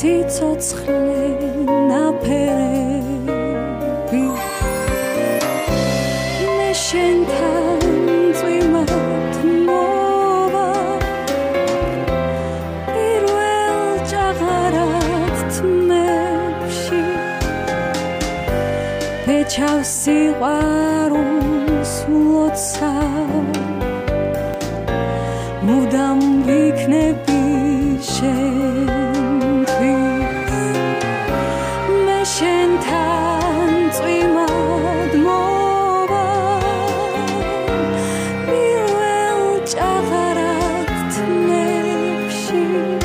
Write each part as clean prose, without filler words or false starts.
ცოცხალი ნაფერები მე შენთან წვიმად მოვალ პირველ ჭაღარად თმებში ბეჩავს სიყვარულს ლოცავ მუდამ ვიქნები შენთვის მე შენთან წვიმად მოვალ პირველ ჭაღარად თმებში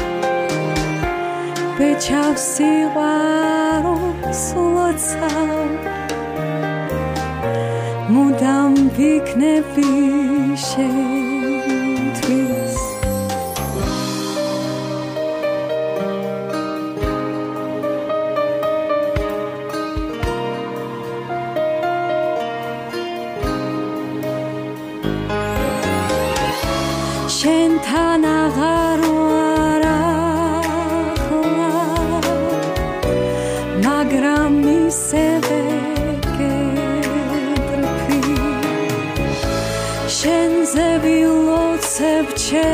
ბეჩავს სიყვარულს ლოცავ მუდამ ვიქნები შენთვის შენთან აღარ ვარ ახლა მაგრამ ისევე გეტრფი შენზე ვილოცებ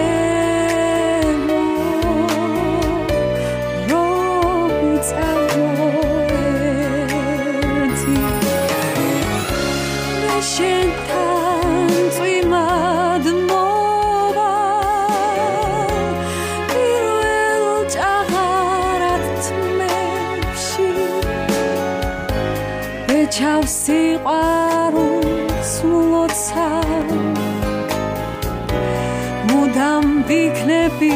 ჩემო რომი წამოერთი მე შენთან წვიმად ჩავს სიყვარულს ლოცავ მუდამ ვიქნები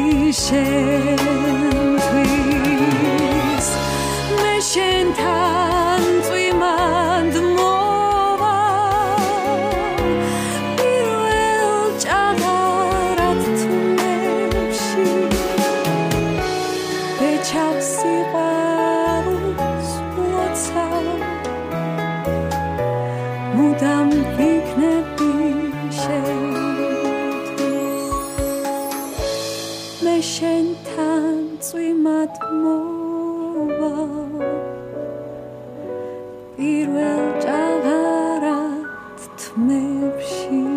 შენთვის მე შენთან წვიმად მოვალ პირველ ჭაღარად თმებში ბეჩავს სიყვარულს ლოცავ მუდამ ვიქნები შენთვის მე შენთან წვიმად მოვალ პირველ ჭაღარად თმებში